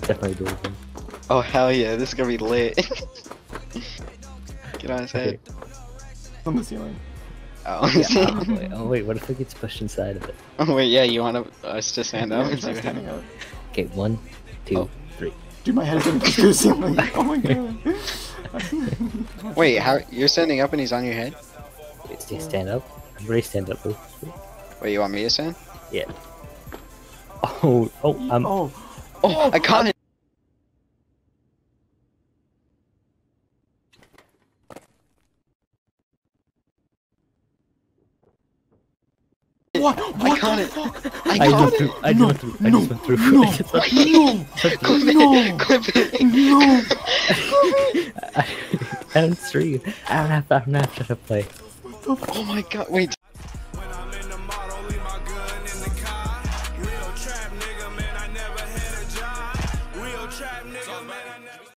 definitely doable. Oh hell yeah, this is gonna be lit. Get on his head. On the ceiling. Oh. Yeah, wait, what if it gets pushed inside of it? Oh wait, yeah, you want us to stand up and see what standing happens? up. Okay, 1, 2, 3. Dude, my head's gonna push through the ceiling. Oh my god. Wait, how you're standing up and he's on your head? Wait, stand up. Everybody stand up, please. Wait, you want me to stand? Yeah. Oh, Oh. Oh, I caught it! What? I caught it! I I caught went it! through. I just went through. I just went through. No, I just went through. no, Clip it! no. I don't stream. I don't have to play. Oh my god, wait.